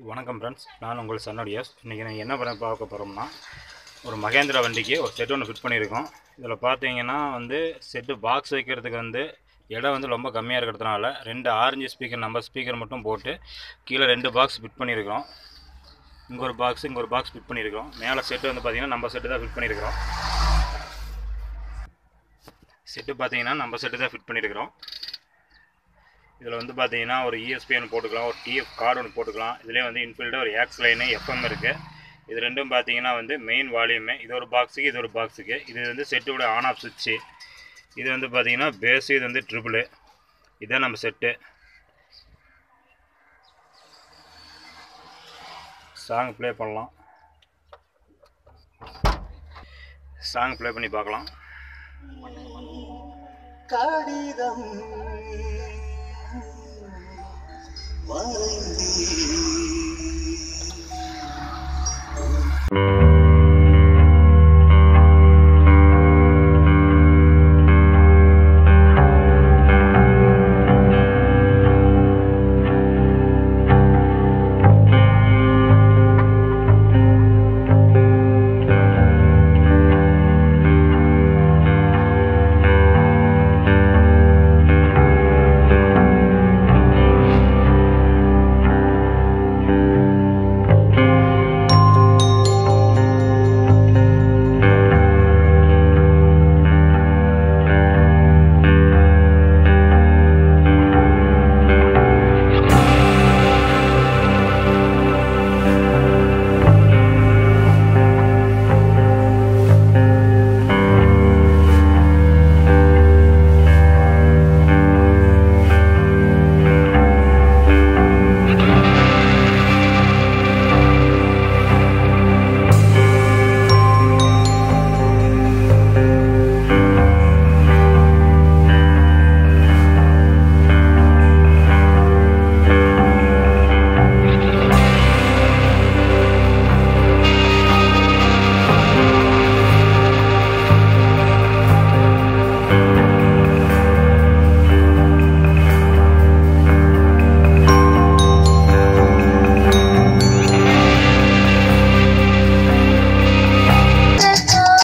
வணக்கம் ஃப்ரெண்ட்ஸ், நான் உங்கள் சன்னோடியாஸ். இன்றைக்கி நான் என்ன பண்ண பார்க்க போகிறோம்னா, ஒரு மகேந்திரா வண்டிக்கு ஒரு செட் ஒன்று ஃபிட் பண்ணியிருக்கோம். இதில் பார்த்தீங்கன்னா செட்டு பாக்ஸ் வைக்கிறதுக்கு இடம் ரொம்ப கம்மியாக இருக்கிறதுனால 2 ஆரஞ்சு ஸ்பீக்கர் நம்பர் ஸ்பீக்கர் மட்டும் போட்டு கீழே 2 பாக்ஸ் ஃபிட் பண்ணியிருக்கிறோம். இங்கே ஒரு பாக்ஸ் ஃபிட் பண்ணியிருக்கிறோம். மேலே செட்டு பார்த்தீங்கன்னா நம்ம செட்டு தான் ஃபிட் பண்ணியிருக்கிறோம். செட்டு பார்த்தீங்கன்னா நம்ம செட்டு தான் ஃபிட் பண்ணியிருக்கிறோம். இதில் பார்த்தீங்கன்னா ஒரு ESPN போட்டுக்கலாம், ஒரு TF கார்டு ஒன்று போட்டுக்கலாம். இதிலே இன்ஃபில்டு ஒரு ஆக்ஸ் லைனு FM இருக்குது. இது ரெண்டும் பார்த்தீங்கன்னா மெயின் வால்யூமு. இது ஒரு பாக்ஸுக்கு, இது ஒரு பாக்ஸுக்கு. இது செட்டோட ஆன் ஆஃப் சுவிட்சு. இது பார்த்தீங்கன்னா பேஸு, இது ட்ரிபிளு. இதுதான் நம்ம செட்டு. சாங் ப்ளே பண்ணலாம். சாங் ப்ளே பண்ணி பார்க்கலாம். கடிதம்